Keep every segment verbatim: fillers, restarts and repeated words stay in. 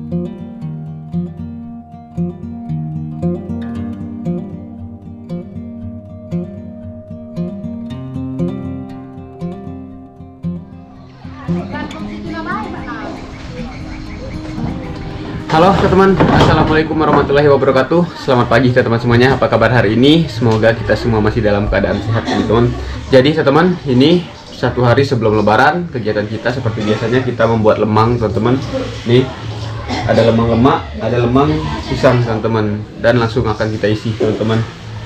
Halo teman-teman, assalamualaikum warahmatullahi wabarakatuh. Selamat pagi teman-teman semuanya. Apa kabar hari ini? Semoga kita semua masih dalam keadaan sehat teman-teman. Jadi teman-teman, ini satu hari sebelum lebaran, kegiatan kita seperti biasanya kita membuat lemang teman-teman. Nih ada lemang lemak, ada lemang pisang teman-teman, dan langsung akan kita isi teman-teman.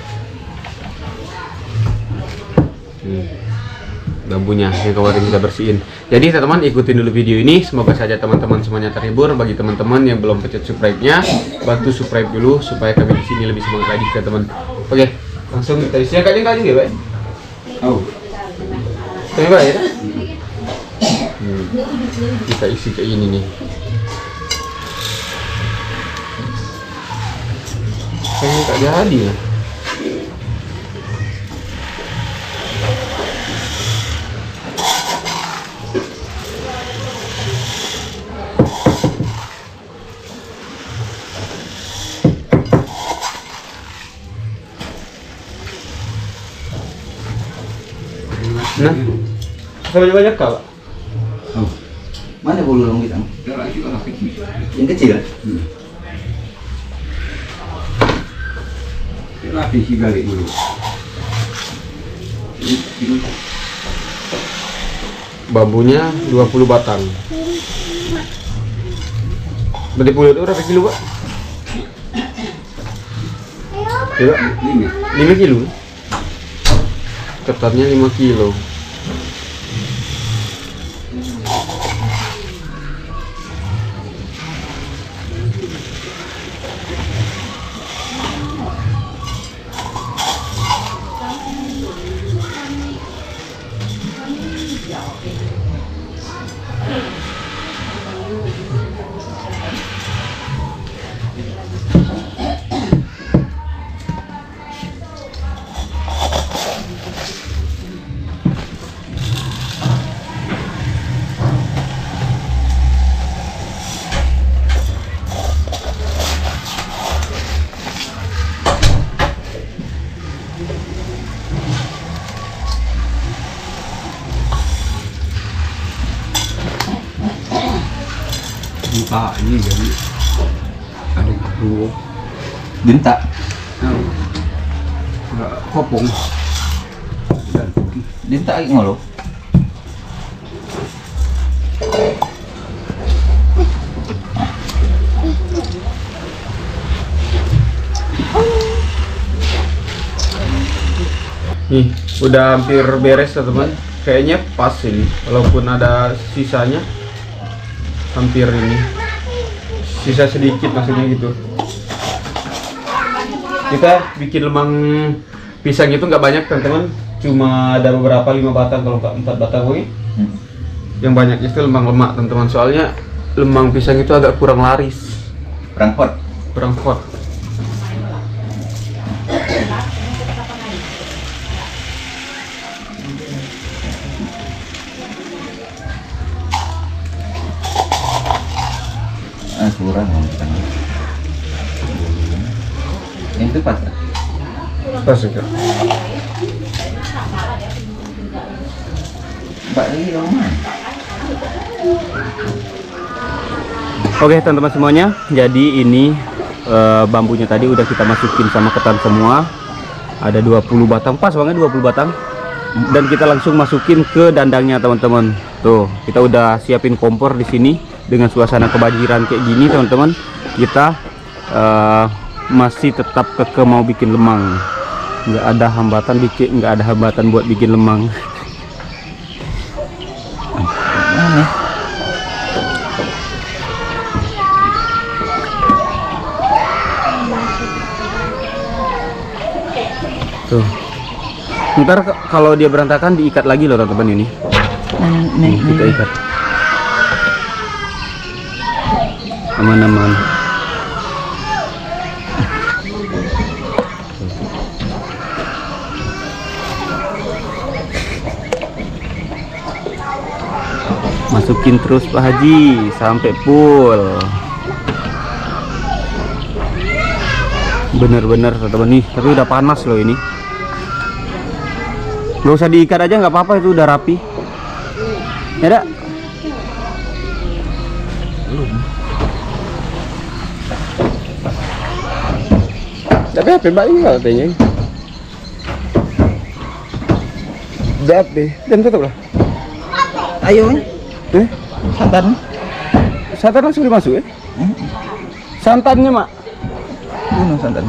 Bambunya yang kemarin kita bersihin. Jadi teman-teman ikutin dulu video ini, semoga saja teman-teman semuanya terhibur. Bagi teman-teman yang belum pencet subscribe-nya, bantu subscribe dulu supaya kami di sini lebih semangat lagi teman-teman. Oke, langsung kita isi. Kayaknya kajing ya, Pak. Oh. Coba ya. Hmm. Kita isi kayak ini nih. Kayaknya tak jadi ya. Nah, sampai banyak kak? Oh. Mana bulu long kita? Yang kecil? Hmm. Rapi sih balik dulu. Bambunya dua puluh batang. Berarti puluh itu berapa kilo, Pak? Kilo? lima kilo. Ketatnya lima kilo. Dinta ini jadi ada dua dinta kopong dinta lagi ngolo Nih udah hampir beres teman-teman, kayaknya pas ini walaupun ada sisanya. Hampir ini sisa sedikit maksudnya gitu. Kita bikin lemang pisang itu nggak banyak teman-teman, cuma ada beberapa, lima batang kalau nggak empat batang ini. Hmm. Yang banyak itu lemang lemak teman-teman, soalnya lemang pisang itu agak kurang laris, kurang hot kurang hot. kurang kita yang itu pas pas juga Mbak ini rumah. Oke teman-teman semuanya, jadi ini e, bambunya tadi udah kita masukin sama ketan semua, ada dua puluh batang, pas banget dua puluh batang, dan kita langsung masukin ke dandangnya teman-teman. Tuh kita udah siapin kompor di sini. Dengan suasana kebanjiran kayak gini teman-teman, kita uh, masih tetap keke mau bikin lemang. Nggak ada hambatan bikin, nggak ada hambatan buat bikin lemang. Tuh, ntar kalau dia berantakan diikat lagi loh teman-teman ini. Nih, kita ikat. Aman-aman. Masukin terus Pak Haji sampai full. Bener-bener teman-teman nih, tapi udah panas loh ini. Gak usah diikat aja nggak apa-apa, itu udah rapi. Ya dak? Belum. Tapi apa mbak ini kalau tanya? Dap deh, dan tutup lah. Ayo, Eh, santan. santan langsung dimasuk ya? Hmm. Santannya mak. Bunuh santan.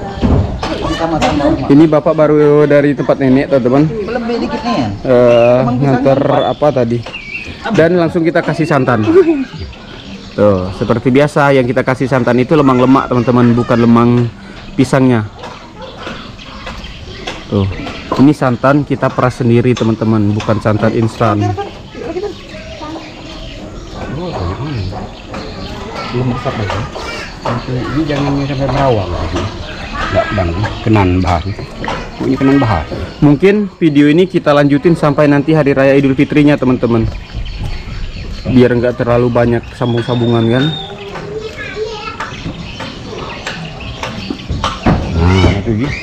Ini bapak baru dari tempat nenek teman-teman. Lebih dikit nih ya. Uh, nganter apa tadi? Dan langsung kita kasih santan. Tuh, seperti biasa yang kita kasih santan itu lemang lemak teman-teman, bukan lemang pisangnya. Tuh, ini santan kita peras sendiri teman-teman, bukan santan instan. Belum masak lagi. Ini jangan sampai berawal lagi. Enggak bang, kenan bahan. Ini kenan bahan. Mungkin video ini kita lanjutin sampai nanti hari raya Idul Fitrinya teman-teman. Biar nggak terlalu banyak sambung-sambungan kan. Nah, itu gitu.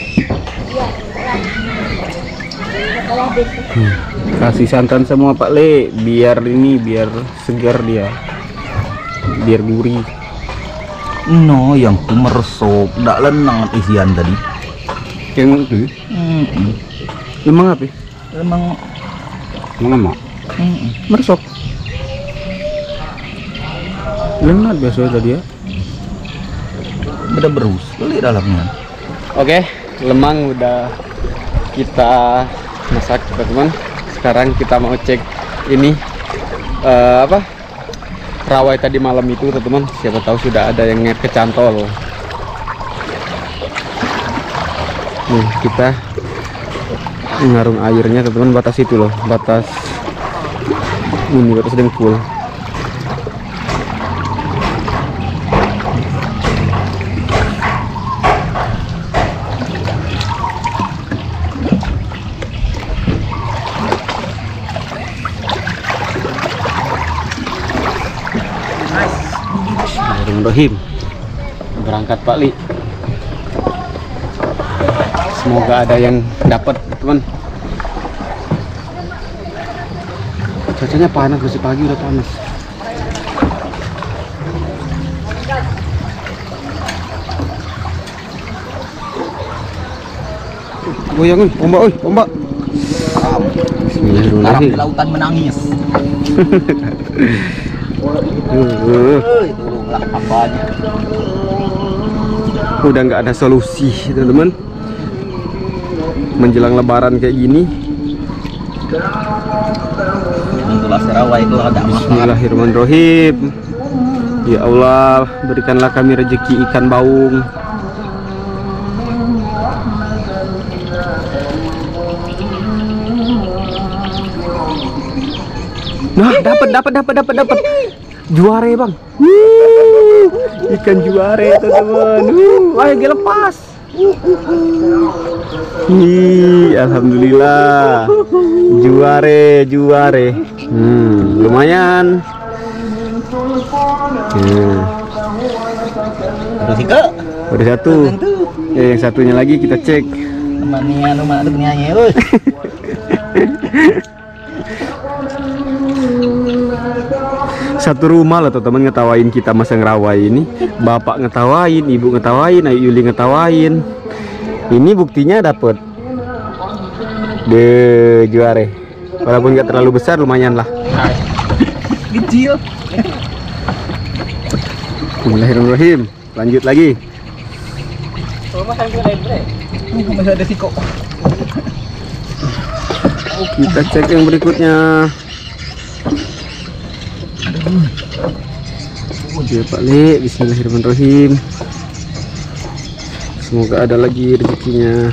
Hmm. Kasih santan semua Pak Le, biar ini biar segar dia, biar gurih. No, yang tuh meresap, ndak lenang isian tadi. Yang itu Hmm. emang apa? Emang Mana mak? hmm. Meresap. Lenat biasa tadi ya. Beda berus, beli dalamnya. Oke, lemang udah kita masak teman-teman. Sekarang kita mau cek ini eh, apa rawai tadi malam itu teman-teman. Siapa tahu sudah ada yang kecantol. Nih kita ngarung airnya teman-teman, batas itu loh, batas ini, batas dengkul. Bismillahirrahmanirrahim. Berangkat Pak Li. Semoga ada yang dapat teman. Cuacanya panas, masih pagi udah panas. Goyang oi, ombak oi, ombak. Bismillahirrahmanirrahim. Sekarang di lautan menangis. Uh, Hei, turunlah apanya. udah nggak ada solusi teman-teman. Menjelang lebaran kayak gini. Itulah serawai itu ada makan. Bismillahirrahmanirrahim. Ya Allah, berikanlah kami rezeki ikan baung. Nah, dapat dapat dapat dapat dapat. Juare, Bang. Wuh, ikan juare, teman-teman. Uh, ayo dia lepas. Ih, alhamdulillah. Juare, juare. Hmm, lumayan. Hmm. Terus Ika. Udah satu. Eh, yang satunya lagi kita cek. Temannya anu mana tuh nyanyi, euy. Satu rumah lah teman ngetawain kita masang rawai ini. Bapak ngetawain, ibu ngetawain, Ayu Yuli ngetawain. Ini buktinya dapet. De juare. Walaupun nggak terlalu besar, lumayan lah. Kecil. Bismillahirrahmanirrahim. Lanjut lagi. Masih ada siko. Kita cek yang berikutnya. Oke Pak Le, bismillahirrahmanirrahim. Semoga ada lagi rezekinya.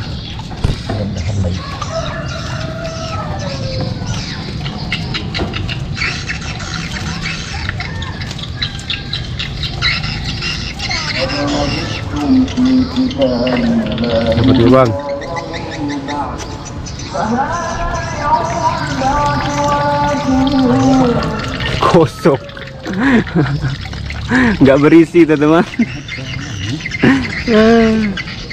Dapat ya Bang. Kosong. Nggak berisi teman-teman.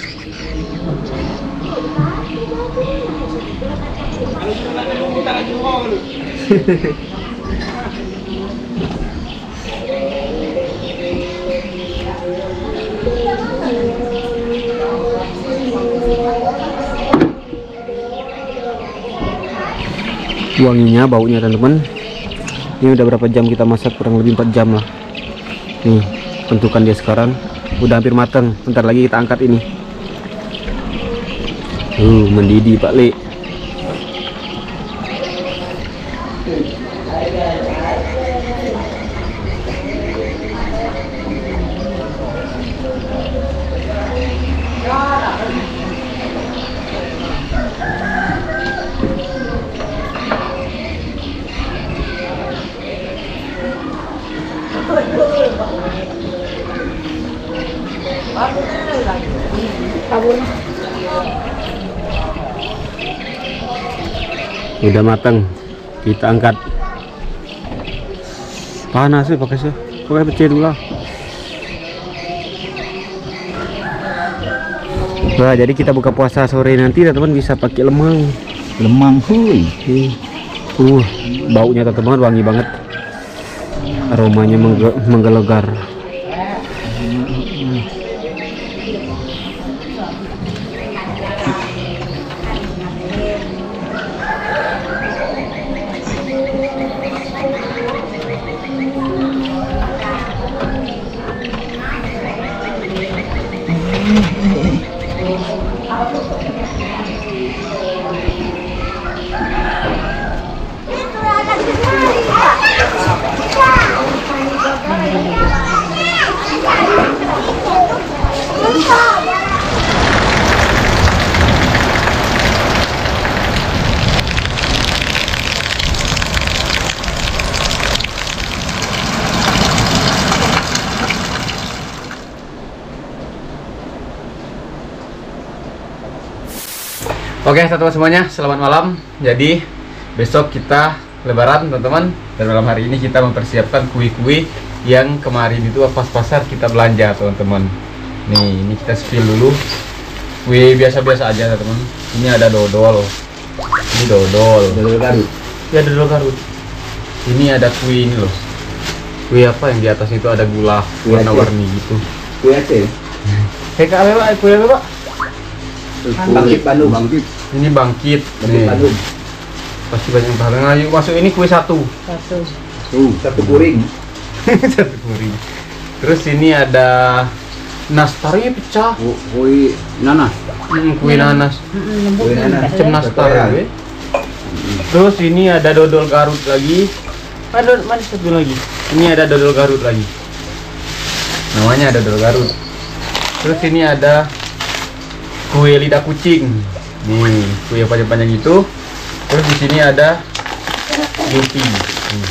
Wanginya, baunya teman-teman. Ini udah berapa jam kita masak? Kurang lebih empat jam lah. Nih bentukan dia sekarang udah hampir matang. Bentar lagi kita angkat ini. Uh, mendidih Pak Le. Udah matang, kita angkat. Panas sih pakai sih, pakai pecah dulu lah. Nah, jadi kita buka puasa sore nanti teman-teman bisa pakai lemang. Lemang hui. Uh, baunya teman-teman wangi banget. Aromanya mengge menggelegar. Oke teman-teman semuanya, selamat malam. Jadi besok kita lebaran teman-teman, dan malam hari ini kita mempersiapkan kue-kue yang kemarin itu pas pasar kita belanja teman-teman. Nih, ini kita spill dulu. Kue biasa-biasa aja teman-teman. Ini ada dodol. Ini dodol. Dodol Garut. Ya dodol Garut. Ini ada kue ini loh. Kue apa yang di atas itu ada gula warna-warni gitu. Kue Aceh. Kayak apa Pak? Kue apa Pak? Bangkit Bandung. Bangkit. Ini bangkit. Bangkit Nih. Bandung. Pasti banyak banget. Nah, yuk masuk ini kue satu. Satu. Tuh, satu kuring. Satu kuring. Terus ini ada nastarnya pecah. Oh, kue nanas. Hmm, kue nanas. Kue nanas. Macam nastar Cocolan. gue. Terus ini ada dodol Garut lagi. Ada mana satu lagi? Ini ada dodol Garut lagi. Namanya ada dodol Garut. Terus ini ada kue lidah kucing. Nih, kue yang panjang-panjang itu. Terus di sini ada Yupi. Hmm.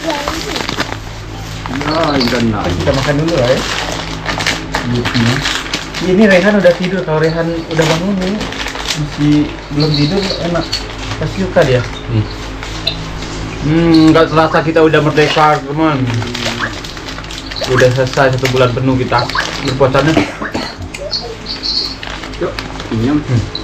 Ya, dan Kita makan dulu lah ya. Yupi. Ini Rehan udah tidur. Kalau Rehan udah bangun ini masih belum tidur enak. Pasti suka dia. Nih. Hmm, nggak terasa kita udah merdeka teman. Udah selesai satu bulan penuh kita berpuasanya. yuk, inyam.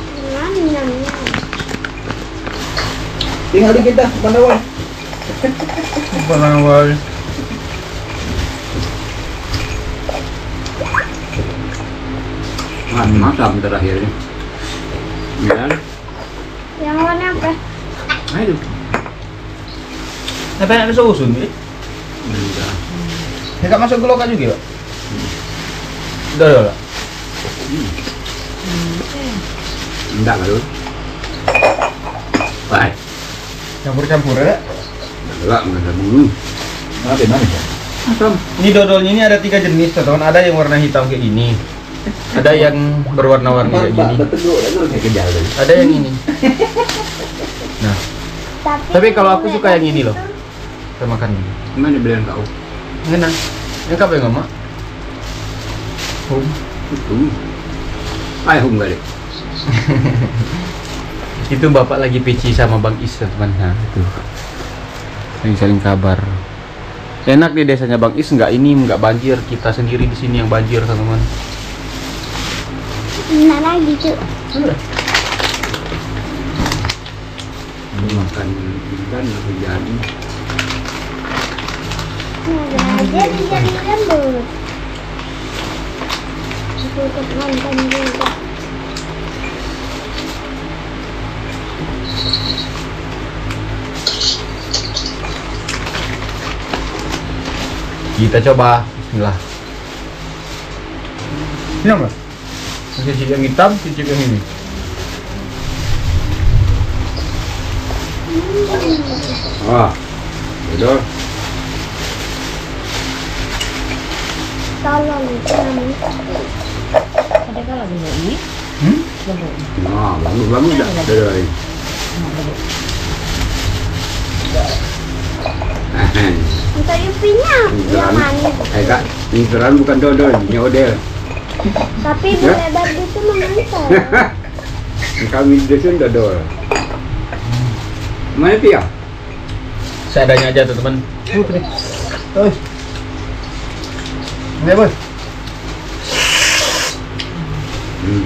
Tinggal di kita, Bandawai. Bandawai. Nah, masak terakhir ini. Ya, Yang warna apa? ayo. Apa yang ada sausun nih? Udah. Enggak masuk ke loka juga, Pak? Udah, udah, udah. Enggak kalau. Baik. Campur-campur ya. Enggak, enggak dulu. Mana mana? Asam. Ini dodolnya ini ada tiga jenis, teman. Ada yang warna hitam kayak gini. Ada yang berwarna-warni kayak gini. Betul, betul kayak kejar tadi. Ada yang ini. Nah, tapi kalau aku suka yang ini loh. Kita makan ini. Gimana belian kau? Enak. Yang apa yang mak? Hum. Itu. Ayo hum kali. Itu bapak lagi P C sama Bang Is teman. Nah, itu. Lagi saling kabar. Enak di desanya Bang Is, nggak ini nggak banjir. Kita sendiri di sini yang banjir teman-teman. Enak lagi cuy. makan ikan atau jadi. Nah, jadi jadi lembut. Aku ikut nonton juga. Kita coba. Bismillah. Ini apa? Cicip yang hitam, cicip yang ini. Ah, betul. Tolong kami. Ada kalau dulu ini, Hmm? Nah, bagus-bagus dah. Dari. Untuk Yupinya yang manis. Eh kak, ini terang bukan dodol, ini odel. Tapi beredar itu mengantar. Kami di dusun dodol. Mana Pia? Seadanya aja tuh teman. Oi. Ini bos. Hmm.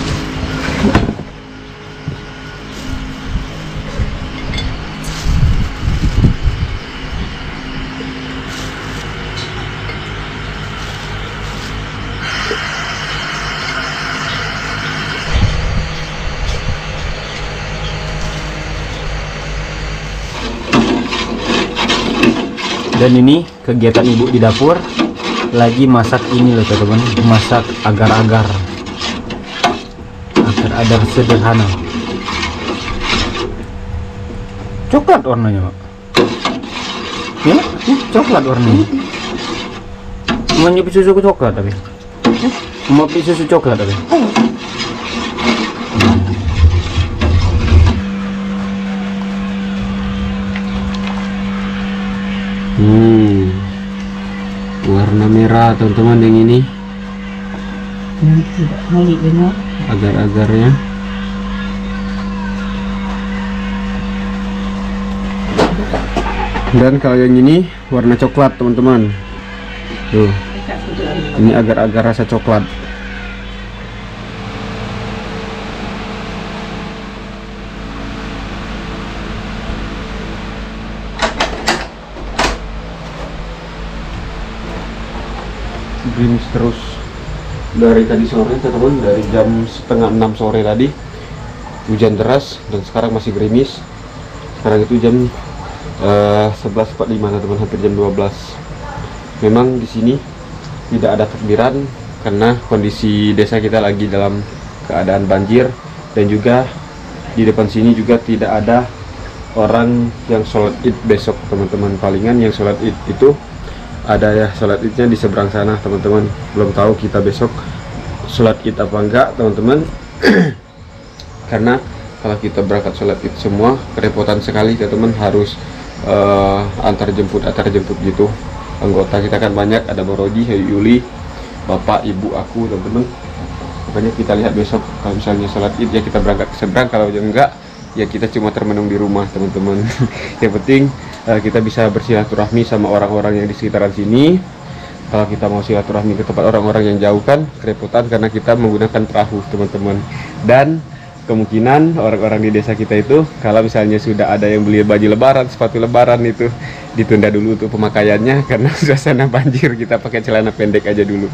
Dan ini kegiatan ibu di dapur lagi masak ini loh teman-teman, masak agar-agar agar-agar sederhana, coklat warnanya Pak ya, hmm, coklat warnanya mau nyopi susu coklat tapi mau nyopi susu coklat tapi Hmm. Warna merah teman-teman yang ini tidak meli benar. agar-agarnya. Dan kalau yang ini warna coklat teman-teman. Tuh. Ini agar-agar rasa coklat. Gerimis terus dari tadi sore teman-teman, dari jam setengah enam sore tadi hujan deras dan sekarang masih gerimis. Sekarang itu jam uh, sebelas empat puluh lima teman-teman, hampir jam dua belas. Memang di sini tidak ada takbiran karena kondisi desa kita lagi dalam keadaan banjir, dan juga di depan sini juga tidak ada orang yang sholat id besok teman-teman. Palingan yang sholat id itu ada ya sholat idnya di seberang sana teman-teman. Belum tahu kita besok sholat id apa enggak teman-teman. Karena kalau kita berangkat sholat id semua kerepotan sekali teman-teman, harus uh, antar jemput antar jemput gitu. Anggota kita kan banyak, ada Bang Roji, Yuli, bapak, ibu, aku teman-teman. Makanya kita lihat besok kalau misalnya sholat id ya kita berangkat ke seberang, kalau enggak ya kita cuma termenung di rumah teman-teman. Yang penting uh, kita bisa bersilaturahmi sama orang-orang yang di sekitaran sini. Kalau kita mau silaturahmi ke tempat orang-orang yang jauh kan kerepotan karena kita menggunakan perahu teman-teman. Dan kemungkinan orang-orang di desa kita itu kalau misalnya sudah ada yang beli baju lebaran, sepatu lebaran, itu ditunda dulu untuk pemakaiannya karena suasana banjir, kita pakai celana pendek aja dulu.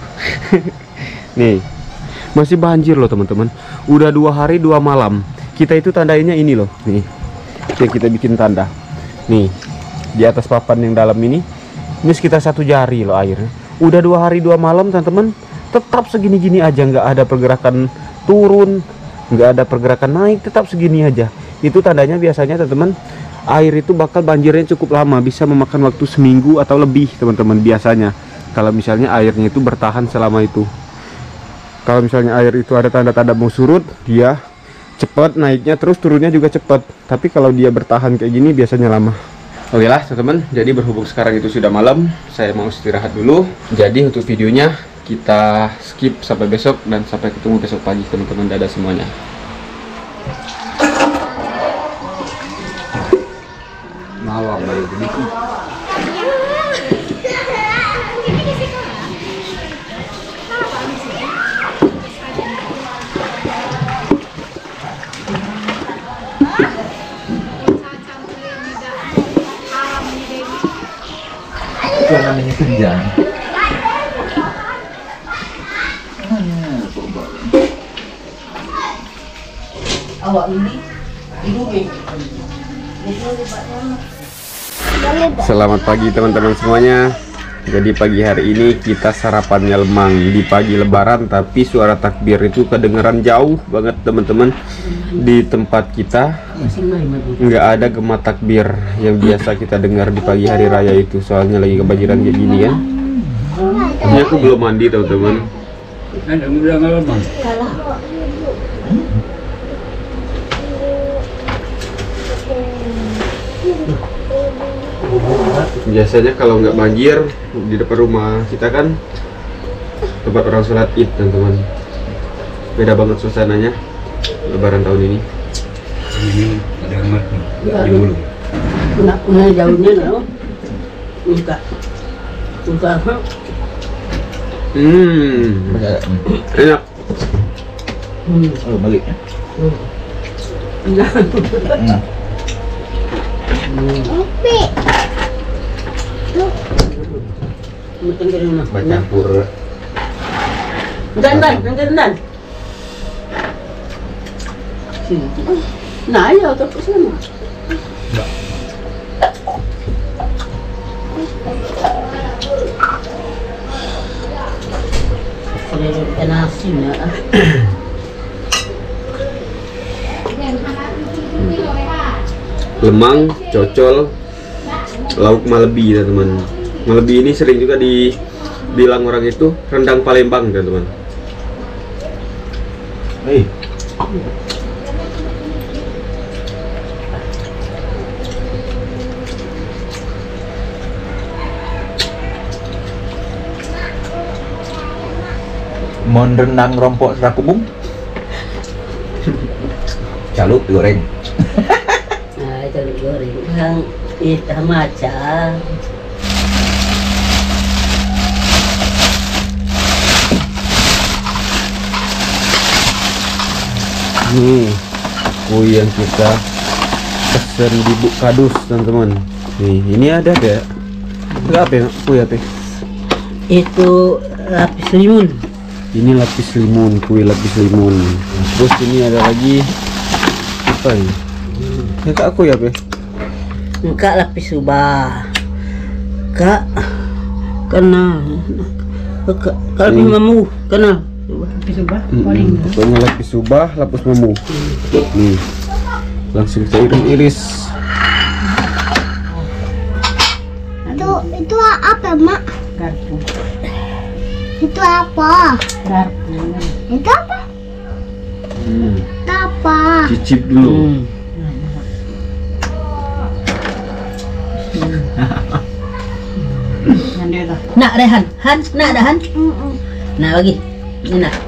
Nih masih banjir loh teman-teman, udah dua hari dua malam. Kita itu tandainya ini loh, nih yang kita bikin tanda nih di atas papan yang dalam ini, ini sekitar satu jari loh airnya. Udah dua hari dua malam teman-teman, tetap segini-gini aja, nggak ada pergerakan turun, nggak ada pergerakan naik, tetap segini aja. Itu tandanya biasanya teman-teman air itu bakal banjirnya cukup lama, bisa memakan waktu seminggu atau lebih teman-teman biasanya. Kalau misalnya airnya itu bertahan selama itu. Kalau misalnya air itu ada tanda-tanda mau surut, dia cepat naiknya, terus turunnya juga cepat. Tapi kalau dia bertahan kayak gini biasanya lama. Oke lah teman-teman, jadi berhubung sekarang itu sudah malam, saya mau istirahat dulu. Jadi untuk videonya kita skip sampai besok, dan sampai ketemu besok pagi teman-teman. Dadah semuanya. Mawar baru begitu. Itu yang namanya kerja. Awak ini hidup ni. Selamat pagi teman-teman semuanya. Jadi pagi hari ini kita sarapannya lemang di pagi lebaran, tapi suara takbir itu kedengeran jauh banget teman-teman. Di tempat kita nggak ada gema takbir yang biasa kita dengar di pagi hari raya itu, soalnya lagi kebanjiran kayak gini kan. Ini aku belum mandi teman-teman. Biasanya kalau nggak banjir di depan rumah kita kan tempat orang sholat id teman-teman. Beda banget suasananya lebaran tahun ini. Ini ada emak nih. Di dulu. Nak punya jauhnya lah. Buka. Buka. Hmm, enak. Hmm. Oh, balik. Nah. Opi. Mungkin ke rumah. Bercampur. Dan dan dan dan. Sini. Nah, ya tak sana. Kalau ada nasi ya. Lemang, cocol, lauk malebi teman-teman. Malebi ini sering juga dibilang orang itu rendang Palembang teman-teman. Hei. Mon rendang rompok serakubung. Calup digoreng. Nah, itu goreng. Yang hitam aja. Nih kue yang kita pesen di Buk Kadus teman-teman. Nih ini ada deh. Enggak apa ya kue apa? Itu lapis limun. Ini lapis limun, kue lapis limun. Terus ini ada lagi apa ini? Ya kak aku ya pe? Kak lapis subah. Kak kenal. Kak lapis mamu kenal. Lapis subah paling. Pokoknya lapis subah, lapis mamu. Nih langsung kita iris-iris. Itu itu apa, Mak? Garpu. Itu apa? Garpu. Itu apa? Hmm. Itu apa? Cicip dulu. Nak Rehan, Han, nak dah Han. Mm-mm. Nak bagi. Ini nak.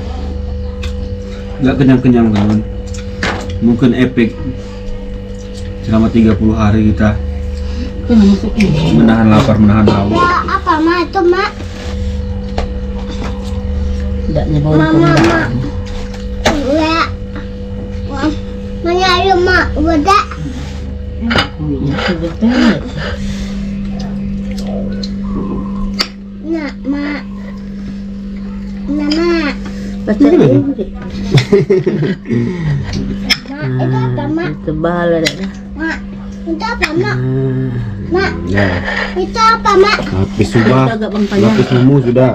Nggak kenyang-kenyang teman. Mungkin epic. Selama tiga puluh hari kita menahan lapar, menahan haus. Ya, apa, Mak? Itu, Mak. Tidak nyebol. Mama, Mak. Ya. Mana ada, Mak? Udah. Betul. Nak, Mak. Nah, Mak. Baca Mak, itu apa, Mak? tebal ada dah. Mak, itu apa, Mak? Mak, Ya, itu apa, Mak? lapis subah, Agak bang panjang. lapis mamu sudah.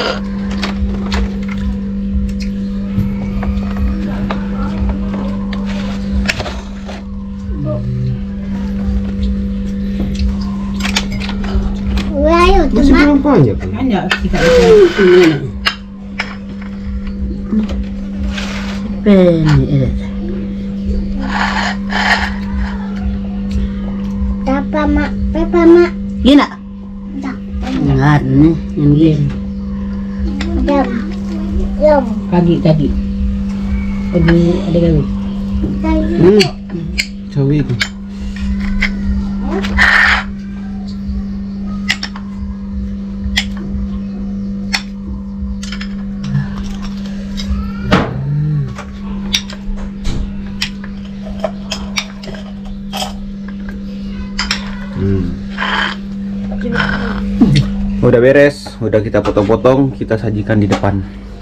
Ayo, tuh, Masih Mak. belum banyak. kan? Ada kita ini. Pen ini. Apa, Mak? Apa, Mak? Gini nak. Tak. Dengar ni, yang gini. Jam. Jam. Kaki kaki. Kaki ada kaki. Hmm, cawi itu. Hmm. Udah beres, udah kita potong-potong, kita sajikan di depan.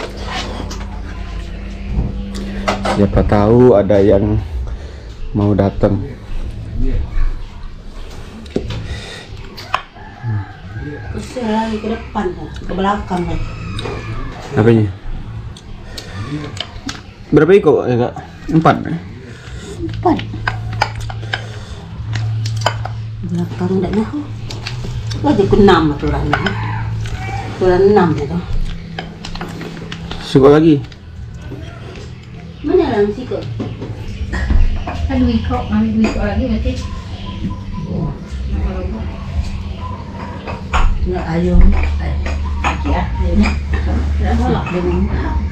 Siapa tahu ada yang mau datang. Usir lagi ke depan, ke belakang kan. Apanya? Berapa iko ya kak? Empat. Empat. Belakang enggak nyaho. Lagi ku enam aturan. Aturan enam itu. Suka lagi? Mana lang siko? Aduh iko, ambil iko lagi nanti. Enggak ayam. Ya, ini. Dah belum.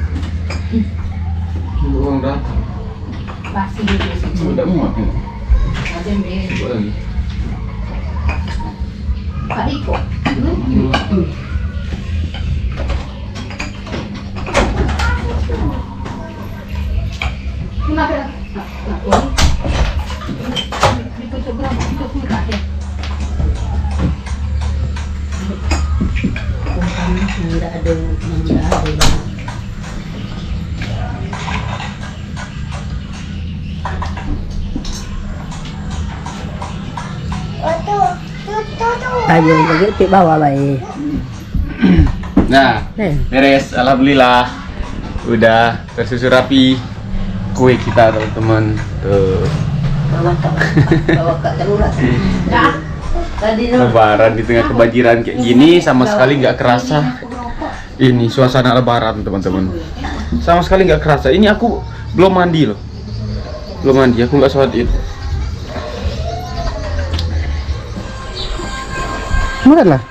Uang datang. Pasti di situ. Udah muat ini. Ada yang Coba lagi. Pak Iko. Kenapa? Ditutup berapa? Ditutup murah ya. Enggak ada, enggak ada. Ayo lagi di bawah baik. Nah, beres, alhamdulillah. Udah tersusun rapi kue kita teman-teman. Tuh. Bawa kak, bawa kak darurat. Tadi Lebaran di tengah kebanjiran kayak gini sama sekali nggak kerasa. Ini suasana Lebaran teman-teman. Sama sekali nggak kerasa. Ini aku belum mandi loh. Belum mandi. Aku nggak sholat id. Murah lah.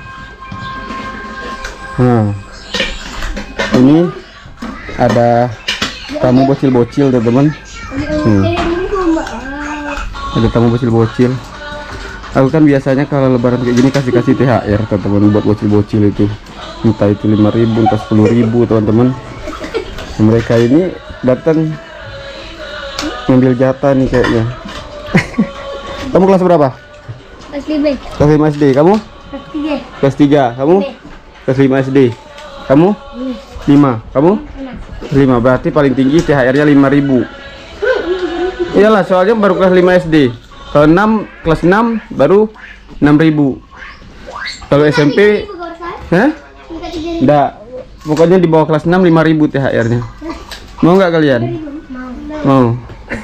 Nah, ini ada tamu bocil-bocil teman-teman. Hmm. Ada tamu bocil-bocil. Aku kan biasanya kalau lebaran kayak gini kasih-kasih T H R teman-teman buat bocil-bocil itu. Entah itu lima ribu, entah sepuluh ribu teman-teman. Mereka ini datang ngambil jatah nih kayaknya. Kamu kelas berapa? Kelas lima. Kelas lima S D. Kamu? Kelas tiga. Kelas tiga. Kamu? Kelas lima S D. Kamu? lima. Kamu? lima. Berarti paling tinggi T H R-nya lima ribu. Iyalah, soalnya baru kelas lima S D. Kalau enam, kelas enam baru enam ribu. Kalau S M P, hah? Enggak. Pokoknya di bawah kelas enam lima ribu T H R-nya. Mau nggak kalian? Mau.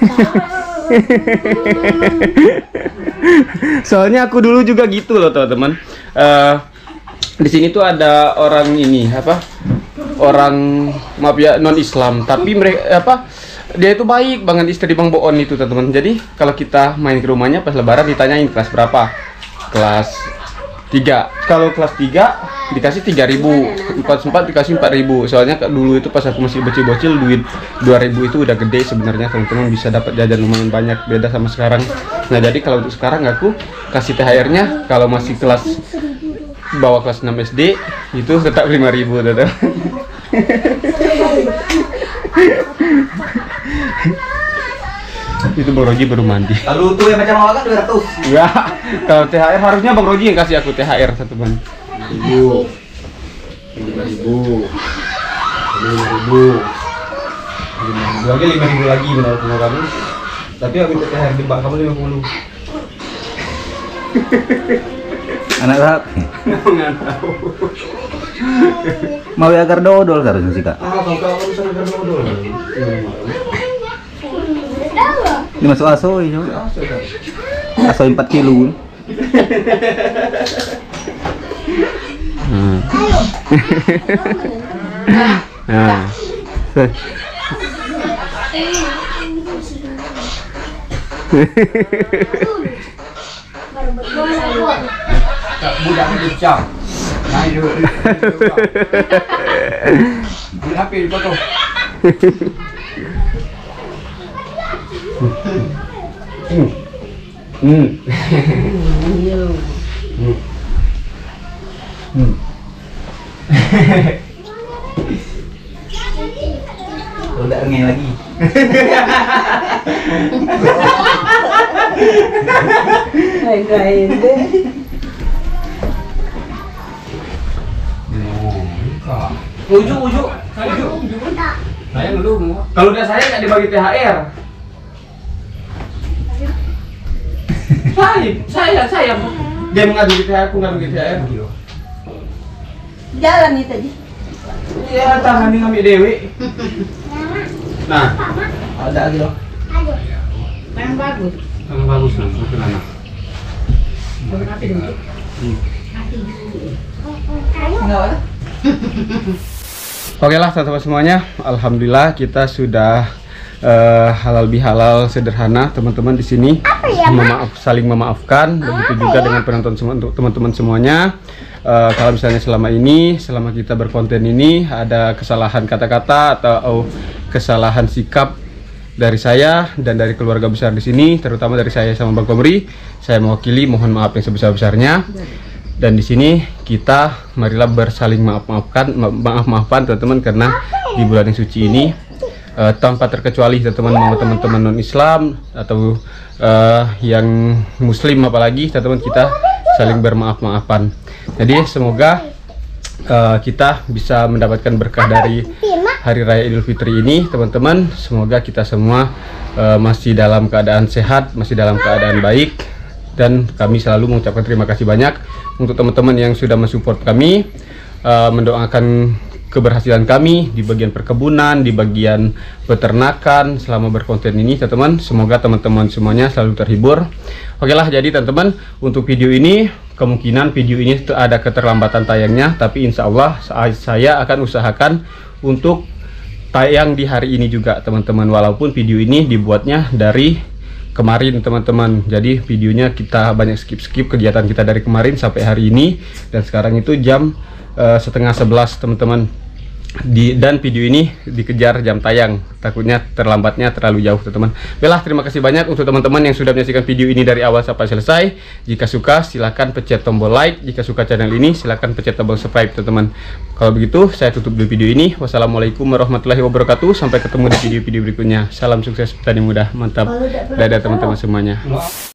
Soalnya aku dulu juga gitu loh teman-teman. Uh, di sini tuh ada orang ini apa? Orang maaf ya non Islam, tapi mereka apa? Dia itu baik banget, istri Bang Boon itu teman-teman. Jadi kalau kita main ke rumahnya pas lebaran ditanyain kelas berapa? Kelas tiga. Kalau kelas tiga dikasih tiga ribu, empat sempat dikasih empat ribu. Soalnya dulu itu pas aku masih bocil-bocil duit dua ribu itu udah gede sebenarnya teman-teman, bisa dapat jajan lumayan banyak, beda sama sekarang. Nah, jadi kalau untuk sekarang aku kasih T H R-nya kalau masih kelas bawah kelas enam S D itu tetap lima ribu tetap. Itu Bang Roji baru mandi. Lalu tuh yang macam awak kan dua ratus. Enggak, kalau T H R harusnya Bang Roji yang kasih aku T H R satu ban. Ribu, lima ribu, lima ribu, lima ribu lagi lima ribu lagi menurut kamu. Tapi aku minta T H R di bak kamu lima puluh. Anak rap. Nggak tahu. Mau agar dodol seharusnya sih kak. Ah, kalau kamu bisa ngejar modal. Ini masuk aso ini. Aso empat kilo. Hmm. Nah. Budak dicam. Nah, itu. Budak api dipotong. Hmm. Hmm. Hmm. Udah ngeng lagi. Hai guys. Uju, uju, uju. Saya dulu. Kalau udah saya nggak dibagi T H R. Saya, saya, saya. Dia mengadu T H R, aku ngadu T H R. Jalan nih tadi. Iya, tahan nih ngambil Dewi. Nah, ada lagi loh. Yang bagus. Yang bagus nih, mungkin anak. Oke lah teman-teman semuanya, alhamdulillah kita sudah uh, halal bihalal sederhana teman-teman di sini. Memaaf, saling memaafkan. Begitu juga dengan penonton semua, untuk teman-teman semuanya. Uh, kalau misalnya selama ini, selama kita berkonten ini ada kesalahan kata-kata atau oh, kesalahan sikap dari saya dan dari keluarga besar di sini, terutama dari saya sama Bang Komri, saya mewakili mohon maaf yang sebesar-besarnya. Dan di sini kita marilah bersaling maaf-maafkan, maaf-maafan teman-teman, karena di bulan yang suci ini uh, tanpa terkecuali teman-teman mau teman-teman non-Islam atau uh, yang Muslim apalagi teman-teman, kita saling bermaaf-maafan. Jadi semoga uh, kita bisa mendapatkan berkah dari Hari Raya Idul Fitri ini teman-teman. Semoga kita semua uh, masih dalam keadaan sehat, masih dalam keadaan baik. Dan kami selalu mengucapkan terima kasih banyak untuk teman-teman yang sudah mensupport kami, uh, mendoakan keberhasilan kami di bagian perkebunan, di bagian peternakan selama berkonten ini teman-teman. Semoga teman-teman semuanya selalu terhibur. Oke lah, jadi teman-teman untuk video ini kemungkinan video ini ada keterlambatan tayangnya, tapi insya Allah saya akan usahakan untuk tayang di hari ini juga teman-teman, walaupun video ini dibuatnya dari kemarin teman-teman. Jadi videonya kita banyak skip-skip kegiatan kita dari kemarin sampai hari ini, dan sekarang itu jam uh, setengah sebelas teman-teman. Di, dan video ini dikejar jam tayang, takutnya terlambatnya terlalu jauh teman-teman. Baiklah, terima kasih banyak untuk teman-teman yang sudah menyaksikan video ini dari awal sampai selesai. Jika suka silahkan pencet tombol like, jika suka channel ini silahkan pencet tombol subscribe teman-teman. Kalau begitu saya tutup dulu video ini. Wassalamualaikum warahmatullahi wabarakatuh. Sampai ketemu di video-video berikutnya. Salam sukses petani muda, mantap. Dadah teman-teman semuanya.